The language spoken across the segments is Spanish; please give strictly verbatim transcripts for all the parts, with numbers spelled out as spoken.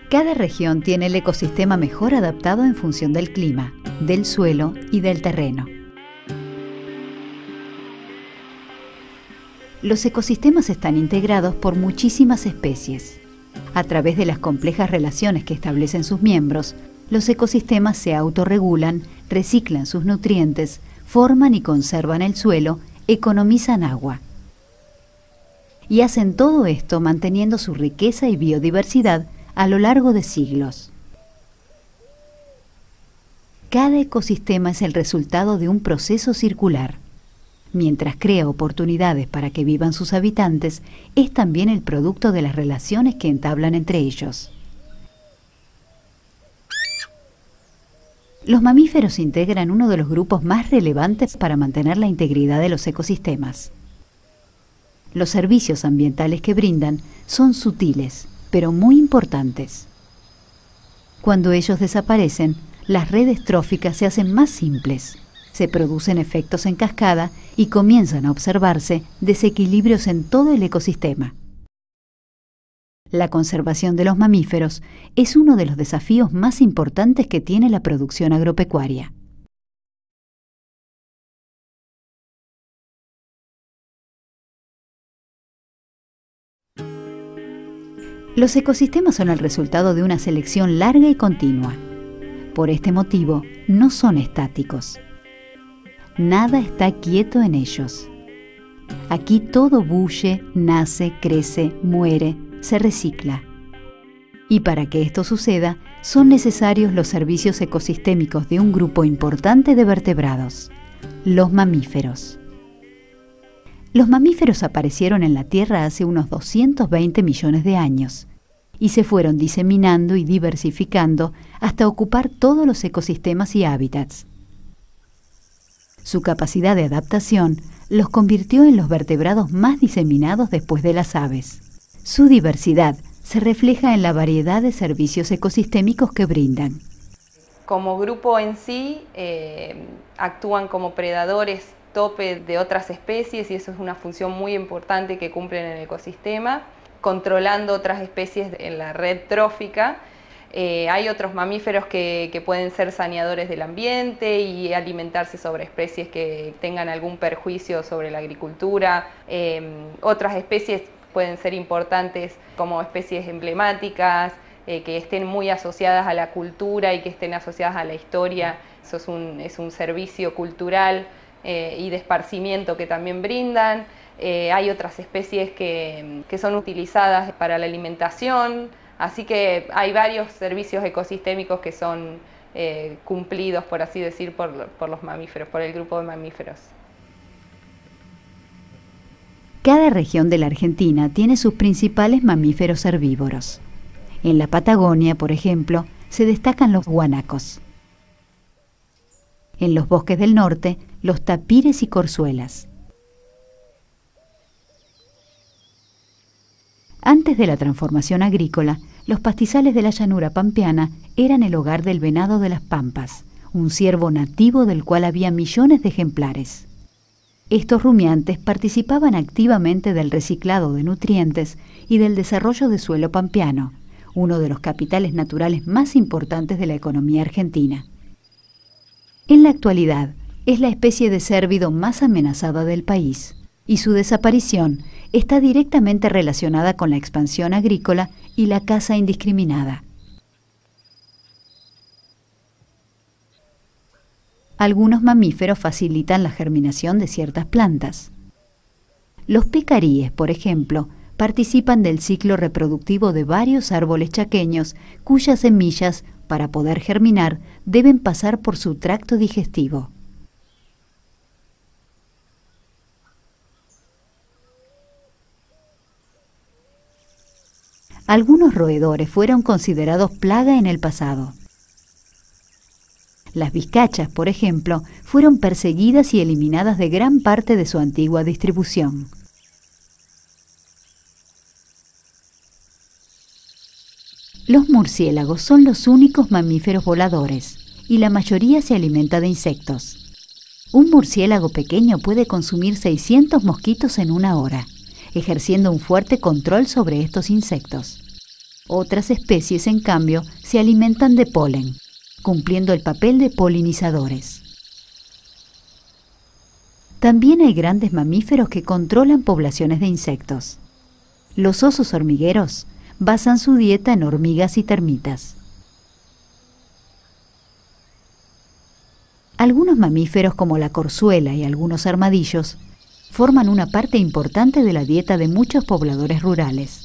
Cada región tiene el ecosistema mejor adaptado en función del clima, del suelo y del terreno. Los ecosistemas están integrados por muchísimas especies. A través de las complejas relaciones que establecen sus miembros, los ecosistemas se autorregulan, reciclan sus nutrientes, forman y conservan el suelo, economizan agua. Y hacen todo esto manteniendo su riqueza y biodiversidad a lo largo de siglos. Cada ecosistema es el resultado de un proceso circular. Mientras crea oportunidades para que vivan sus habitantes, es también el producto de las relaciones que entablan entre ellos. Los mamíferos integran uno de los grupos más relevantes para mantener la integridad de los ecosistemas. Los servicios ambientales que brindan son sutiles, pero muy importantes. Cuando ellos desaparecen, las redes tróficas se hacen más simples, se producen efectos en cascada y comienzan a observarse desequilibrios en todo el ecosistema. La conservación de los mamíferos es uno de los desafíos más importantes que tiene la producción agropecuaria. Los ecosistemas son el resultado de una selección larga y continua. Por este motivo, no son estáticos. Nada está quieto en ellos. Aquí todo bulle, nace, crece, muere, se recicla. Y para que esto suceda, son necesarios los servicios ecosistémicos de un grupo importante de vertebrados, los mamíferos. Los mamíferos aparecieron en la Tierra hace unos doscientos veinte millones de años y se fueron diseminando y diversificando hasta ocupar todos los ecosistemas y hábitats. Su capacidad de adaptación los convirtió en los vertebrados más diseminados después de las aves. Su diversidad se refleja en la variedad de servicios ecosistémicos que brindan. Como grupo en sí, eh, actúan como predadores tope de otras especies y eso es una función muy importante que cumplen en el ecosistema, controlando otras especies en la red trófica. Eh, hay otros mamíferos que, que pueden ser saneadores del ambiente y alimentarse sobre especies que tengan algún perjuicio sobre la agricultura. Eh, otras especies pueden ser importantes como especies emblemáticas, eh, que estén muy asociadas a la cultura y que estén asociadas a la historia. Eso es un, es un servicio cultural eh, y de esparcimiento que también brindan. Eh, hay otras especies que, que son utilizadas para la alimentación, así que hay varios servicios ecosistémicos que son eh, cumplidos, por así decir, por, por los mamíferos, por el grupo de mamíferos. Cada región de la Argentina tiene sus principales mamíferos herbívoros. En la Patagonia, por ejemplo, se destacan los guanacos. En los bosques del norte, los tapires y corzuelas. Antes de la transformación agrícola, los pastizales de la llanura pampeana eran el hogar del venado de las pampas, un ciervo nativo del cual había millones de ejemplares. Estos rumiantes participaban activamente del reciclado de nutrientes y del desarrollo de suelo pampeano, uno de los capitales naturales más importantes de la economía argentina. En la actualidad, es la especie de cérvido más amenazada del país, y su desaparición está directamente relacionada con la expansión agrícola y la caza indiscriminada. Algunos mamíferos facilitan la germinación de ciertas plantas. Los pecaríes, por ejemplo, participan del ciclo reproductivo de varios árboles chaqueños cuyas semillas, para poder germinar, deben pasar por su tracto digestivo. Algunos roedores fueron considerados plaga en el pasado. Las vizcachas, por ejemplo, fueron perseguidas y eliminadas de gran parte de su antigua distribución. Los murciélagos son los únicos mamíferos voladores y la mayoría se alimenta de insectos. Un murciélago pequeño puede consumir seiscientos mosquitos en una hora, ejerciendo un fuerte control sobre estos insectos. Otras especies, en cambio, se alimentan de polen, cumpliendo el papel de polinizadores. También hay grandes mamíferos que controlan poblaciones de insectos. Los osos hormigueros basan su dieta en hormigas y termitas. Algunos mamíferos, como la corzuela y algunos armadillos, forman una parte importante de la dieta de muchos pobladores rurales.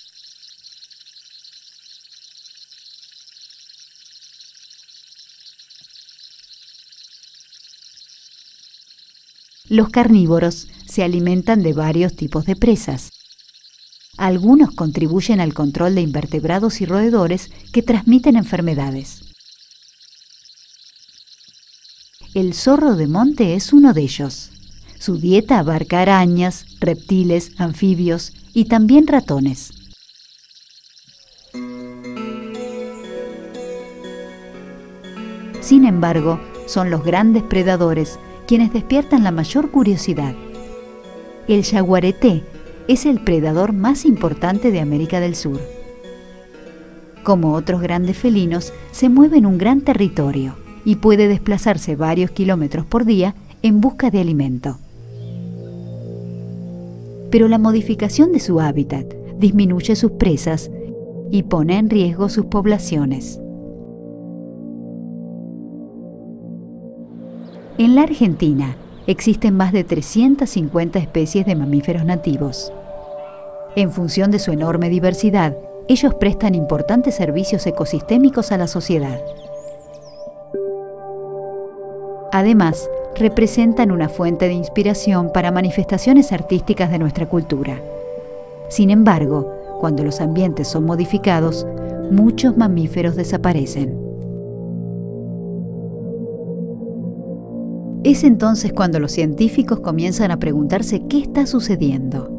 Los carnívoros se alimentan de varios tipos de presas. Algunos contribuyen al control de invertebrados y roedores que transmiten enfermedades. El zorro de monte es uno de ellos. Su dieta abarca arañas, reptiles, anfibios y también ratones. Sin embargo, son los grandes predadores quienes despiertan la mayor curiosidad. El yaguareté es el predador más importante de América del Sur. Como otros grandes felinos, se mueve en un gran territorio y puede desplazarse varios kilómetros por día en busca de alimento. Pero la modificación de su hábitat disminuye sus presas y pone en riesgo sus poblaciones. En la Argentina existen más de trescientas cincuenta especies de mamíferos nativos. En función de su enorme diversidad, ellos prestan importantes servicios ecosistémicos a la sociedad. Además, representan una fuente de inspiración para manifestaciones artísticas de nuestra cultura. Sin embargo, cuando los ambientes son modificados, muchos mamíferos desaparecen. Es entonces cuando los científicos comienzan a preguntarse qué está sucediendo.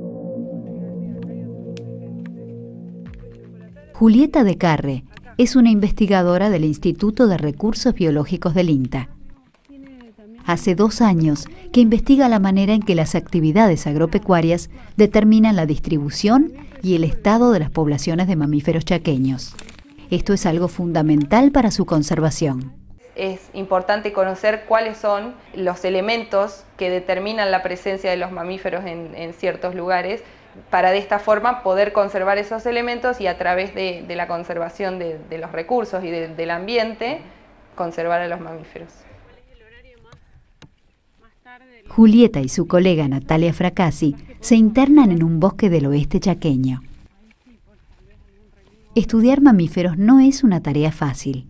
Julieta de Carre es una investigadora del Instituto de Recursos Biológicos del INTA. Hace dos años que investiga la manera en que las actividades agropecuarias determinan la distribución y el estado de las poblaciones de mamíferos chaqueños. Esto es algo fundamental para su conservación. Es importante conocer cuáles son los elementos que determinan la presencia de los mamíferos en, en ciertos lugares, para de esta forma poder conservar esos elementos y a través de, de la conservación de, de los recursos y de, del ambiente, conservar a los mamíferos. Julieta y su colega Natalia Fracassi se internan en un bosque del oeste chaqueño. Estudiar mamíferos no es una tarea fácil.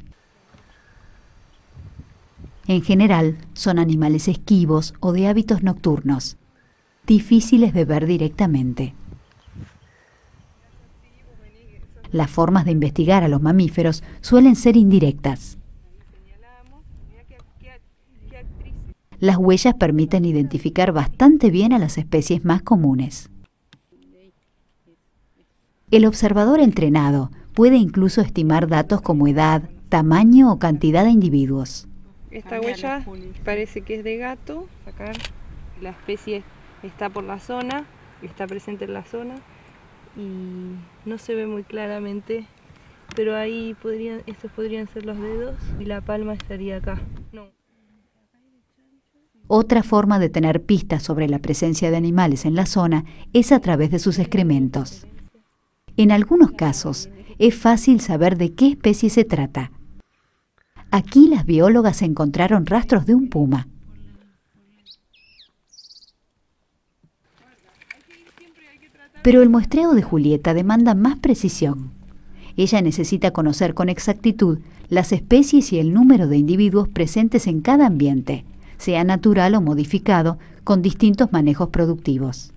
En general, son animales esquivos o de hábitos nocturnos, difíciles de ver directamente. Las formas de investigar a los mamíferos suelen ser indirectas. Las huellas permiten identificar bastante bien a las especies más comunes. El observador entrenado puede incluso estimar datos como edad, tamaño o cantidad de individuos. Esta huella parece que es de gato, sacar la especie está por la zona, está presente en la zona y no se ve muy claramente, pero ahí podrían, estos podrían ser los dedos y la palma estaría acá. No. Otra forma de tener pistas sobre la presencia de animales en la zona es a través de sus excrementos. En algunos casos, es fácil saber de qué especie se trata. Aquí las biólogas encontraron rastros de un puma. Pero el muestreo de Julieta demanda más precisión. Ella necesita conocer con exactitud las especies y el número de individuos presentes en cada ambiente, sea natural o modificado, con distintos manejos productivos.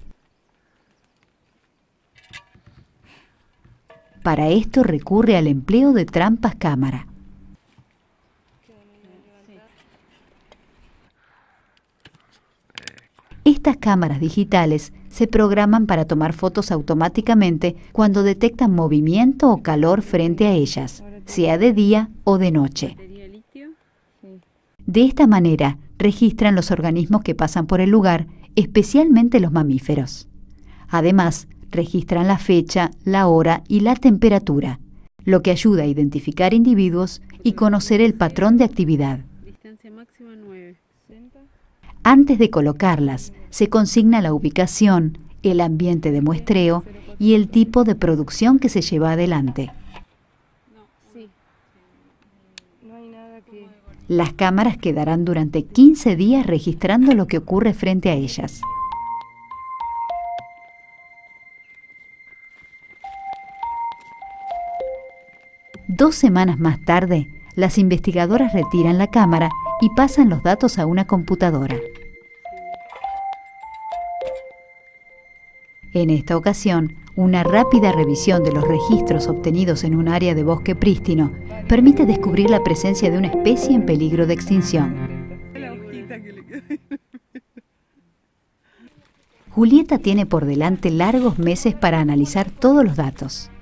Para esto recurre al empleo de trampas cámara. Estas cámaras digitales se programan para tomar fotos automáticamente cuando detectan movimiento o calor frente a ellas, sea de día o de noche. De esta manera, registran los organismos que pasan por el lugar, especialmente los mamíferos. Además, Registran la fecha, la hora y la temperatura, lo que ayuda a identificar individuos y conocer el patrón de actividad. Distancia máxima nueve. Antes de colocarlas, se consigna la ubicación, el ambiente de muestreo y el tipo de producción que se lleva adelante. Las cámaras quedarán durante quince días registrando lo que ocurre frente a ellas. Dos semanas más tarde, las investigadoras retiran la cámara y pasan los datos a una computadora. En esta ocasión, una rápida revisión de los registros obtenidos en un área de bosque prístino permite descubrir la presencia de una especie en peligro de extinción. Julieta tiene por delante largos meses para analizar todos los datos.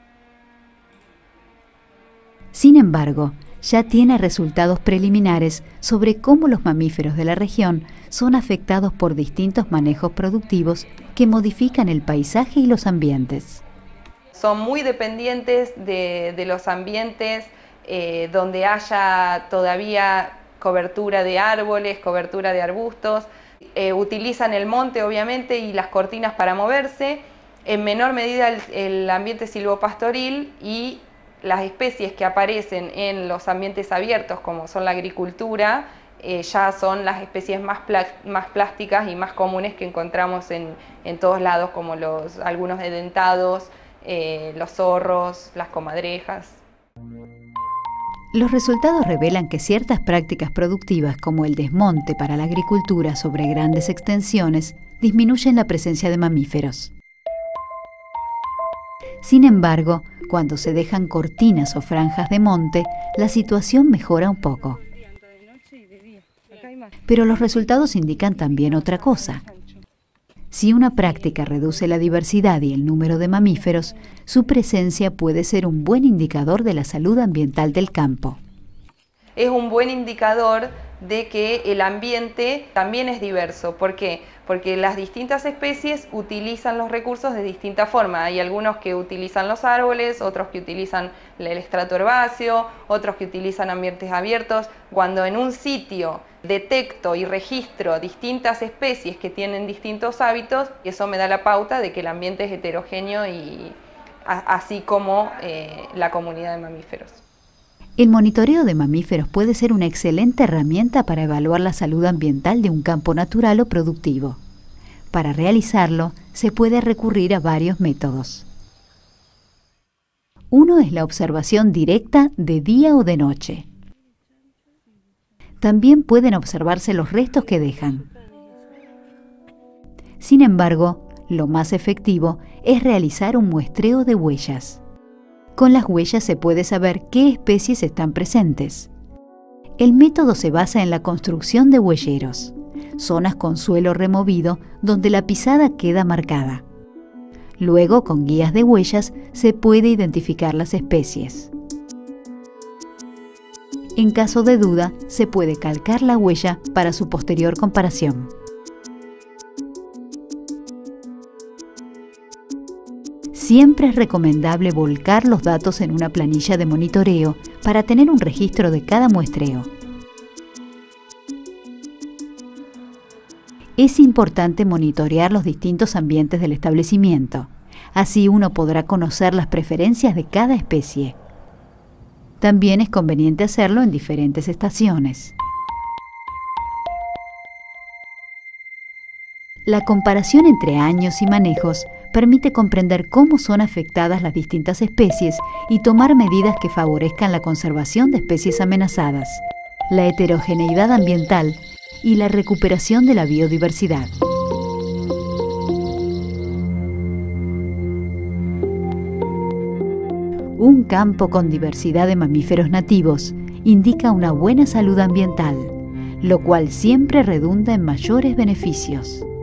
Sin embargo, ya tiene resultados preliminares sobre cómo los mamíferos de la región son afectados por distintos manejos productivos que modifican el paisaje y los ambientes. Son muy dependientes de, de los ambientes eh, donde haya todavía cobertura de árboles, cobertura de arbustos. Eh, utilizan el monte, obviamente, y las cortinas para moverse. En menor medida el, el ambiente silvopastoril y las especies que aparecen en los ambientes abiertos, como son la agricultura, eh, ya son las especies más, más plásticas y más comunes que encontramos en, en todos lados, como los, algunos edentados, eh, los zorros, las comadrejas. Los resultados revelan que ciertas prácticas productivas, como el desmonte para la agricultura sobre grandes extensiones, disminuyen la presencia de mamíferos. Sin embargo, cuando se dejan cortinas o franjas de monte, la situación mejora un poco. Pero los resultados indican también otra cosa. Si una práctica reduce la diversidad y el número de mamíferos, su presencia puede ser un buen indicador de la salud ambiental del campo. Es un buen indicador de que el ambiente también es diverso. ¿Por qué? Porque las distintas especies utilizan los recursos de distinta forma. Hay algunos que utilizan los árboles, otros que utilizan el estrato herbáceo, otros que utilizan ambientes abiertos. Cuando en un sitio detecto y registro distintas especies que tienen distintos hábitos, eso me da la pauta de que el ambiente es heterogéneo, y así como eh, la comunidad de mamíferos. El monitoreo de mamíferos puede ser una excelente herramienta para evaluar la salud ambiental de un campo natural o productivo. Para realizarlo, se puede recurrir a varios métodos. Uno es la observación directa de día o de noche. También pueden observarse los restos que dejan. Sin embargo, lo más efectivo es realizar un muestreo de huellas. Con las huellas se puede saber qué especies están presentes. El método se basa en la construcción de huelleros, zonas con suelo removido donde la pisada queda marcada. Luego, con guías de huellas, se puede identificar las especies. En caso de duda, se puede calcar la huella para su posterior comparación. Siempre es recomendable volcar los datos en una planilla de monitoreo para tener un registro de cada muestreo. Es importante monitorear los distintos ambientes del establecimiento. Así uno podrá conocer las preferencias de cada especie. También es conveniente hacerlo en diferentes estaciones. La comparación entre años y manejos permite comprender cómo son afectadas las distintas especies y tomar medidas que favorezcan la conservación de especies amenazadas, la heterogeneidad ambiental y la recuperación de la biodiversidad. Un campo con diversidad de mamíferos nativos indica una buena salud ambiental, lo cual siempre redunda en mayores beneficios.